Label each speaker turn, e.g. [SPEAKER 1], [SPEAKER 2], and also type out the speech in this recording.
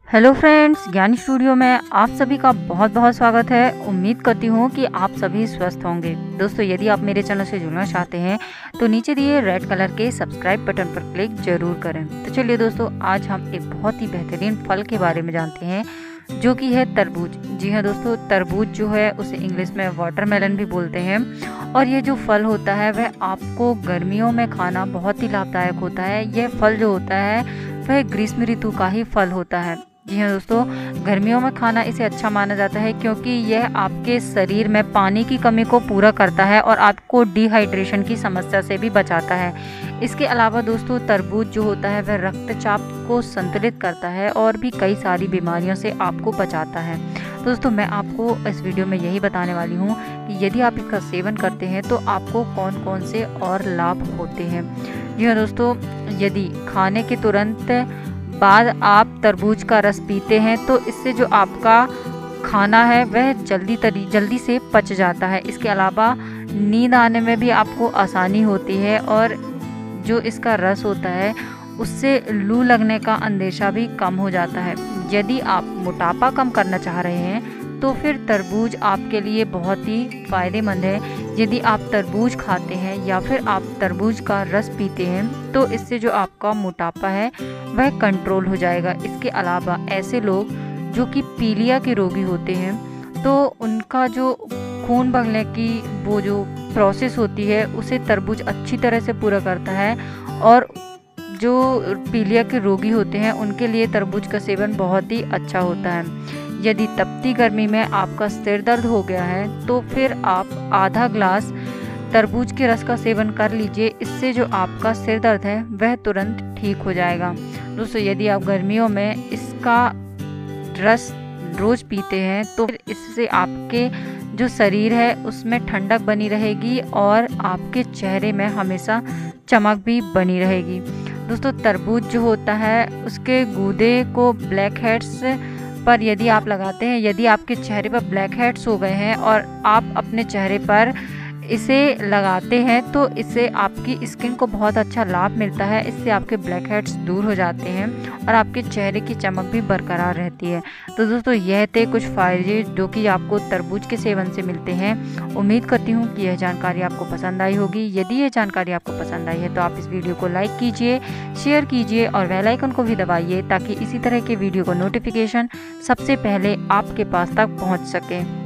[SPEAKER 1] Hello friends, ज्ञान studio में आप सभी का बहुत बहुत स्वागत है। उम्मीद करती हूँ कि आप सभी स्वस्थ होंगे। दोस्तों, यदि आप मेरे चैनल से जुड़ना चाहते हैं तो नीचे दिए रेड कलर के सब्सक्राइब बटन पर क्लिक जरूर करें। तो चलिए दोस्तों, आज हम एक बहुत ही बेहतरीन फल के बारे में जानते हैं जो कि है तरबूज। जी हाँ दोस्तों, तरबूज जो है उसे इंग्लिश में वाटरमेलन भी बोलते हैं और ये जो फल होता है वह आपको गर्मियों में खाना बहुत ही लाभदायक होता है। यह फल जो होता है वह ग्रीष्म ऋतु का ही फल होता है। जी हाँ दोस्तों, गर्मियों में खाना इसे अच्छा माना जाता है क्योंकि यह आपके शरीर में पानी की कमी को पूरा करता है और आपको डिहाइड्रेशन की समस्या से भी बचाता है। इसके अलावा दोस्तों, तरबूज जो होता है वह रक्तचाप को संतुलित करता है और भी कई सारी बीमारियों से आपको बचाता है। दोस्तों, मैं आपको इस वीडियो में यही बताने वाली हूँ कि यदि आप इसका सेवन करते हैं तो आपको कौन कौन से और लाभ होते हैं। जी हाँ दोस्तों, यदि खाने के तुरंत बाद आप तरबूज का रस पीते हैं तो इससे जो आपका खाना है वह जल्दी से पच जाता है। इसके अलावा नींद आने में भी आपको आसानी होती है और जो इसका रस होता है उससे लू लगने का अंदेशा भी कम हो जाता है। यदि आप मोटापा कम करना चाह रहे हैं तो फिर तरबूज आपके लिए बहुत ही फ़ायदेमंद है। यदि आप तरबूज खाते हैं या फिर आप तरबूज का रस पीते हैं तो इससे जो आपका मोटापा है वह कंट्रोल हो जाएगा। इसके अलावा ऐसे लोग जो कि पीलिया के रोगी होते हैं तो उनका जो खून बगने की वो जो प्रोसेस होती है उसे तरबूज अच्छी तरह से पूरा करता है और जो पीलिया के रोगी होते हैं उनके लिए तरबूज का सेवन बहुत ही अच्छा होता है। यदि तपती गर्मी में आपका सिर दर्द हो गया है तो फिर आप आधा ग्लास तरबूज के रस का सेवन कर लीजिए। इससे जो आपका सिर दर्द है वह तुरंत ठीक हो जाएगा। दोस्तों, यदि आप गर्मियों में इसका रस रोज पीते हैं तो फिर इससे आपके जो शरीर है उसमें ठंडक बनी रहेगी और आपके चेहरे में हमेशा चमक भी बनी रहेगी। दोस्तों, तरबूज जो होता है उसके गूदे को ब्लैक हेड्स पर यदि आप लगाते हैं, यदि आपके चेहरे पर ब्लैक हेड्स हो गए हैं और आप अपने चेहरे पर इसे लगाते हैं तो इससे आपकी स्किन को बहुत अच्छा लाभ मिलता है। इससे आपके ब्लैक हेड्स दूर हो जाते हैं और आपके चेहरे की चमक भी बरकरार रहती है। तो दोस्तों, यह थे कुछ फ़ायदे जो कि आपको तरबूज के सेवन से मिलते हैं। उम्मीद करती हूँ कि यह जानकारी आपको पसंद आई होगी। यदि यह जानकारी आपको पसंद आई है तो आप इस वीडियो को लाइक कीजिए, शेयर कीजिए और बेल आइकन को भी दबाइए ताकि इसी तरह के वीडियो को नोटिफिकेशन सबसे पहले आपके पास तक पहुँच सके।